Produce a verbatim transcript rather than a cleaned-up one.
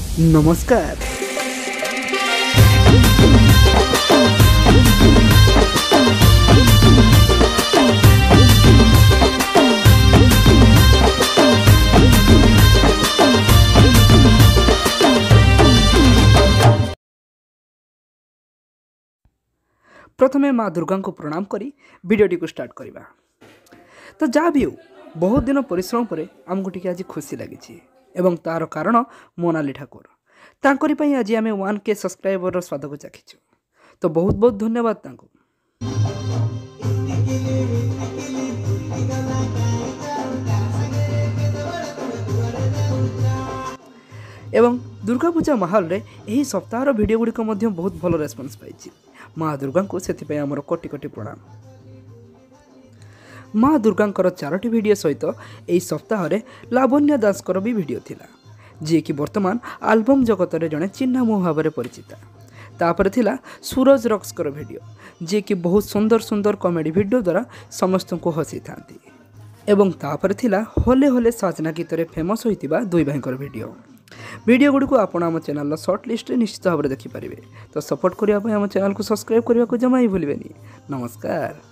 नमस्कार। प्रथमे माँ दुर्गा को प्रणाम करी वीडियोटी को स्टार्ट करवा। तो जहाँ भी हो बहुत दिन परिश्रम पर आमको टी आज खुशी लगी एवं तार कारण मोनाली ठाकुर तांकरी पई आज आम वन के सब्सक्राइबर स्वाद को चाखीचु। तो बहुत बहुत धन्यवाद तांको। एवं दुर्गा पूजा माहौल रे यही सप्ताहर वीडियो गुड़िक बहुत भल रेस्पॉन्स पाई। माँ दुर्गा को से आमर कोटि कोटि प्रणाम। माँ दुर्गा चारोटी वीडियो सहित यही सप्ताह लावण्य दासकर भी वीडियो थिला, जी कि वर्तमान आल्बम जगत रे जड़े चिन्ह मुह भाव में परिचिता। तापर थिला सूरज रक्सकर वीडियो, जी कि बहुत सुंदर सुंदर कॉमेडी वीडियो द्वारा समस्त को हसी था। एवं तापर थिला होले होले साजना गीत रे फेमस होइतिबा दुई भाईकर वीडियो वीडियो गुड़ी को आपण आम चैनल शॉर्ट लिस्ट निश्चित भाव में देखिपारे। तो सपोर्ट करने आम चैनल को सब्सक्राइब करने को जमा ही भूलें। नमस्कार।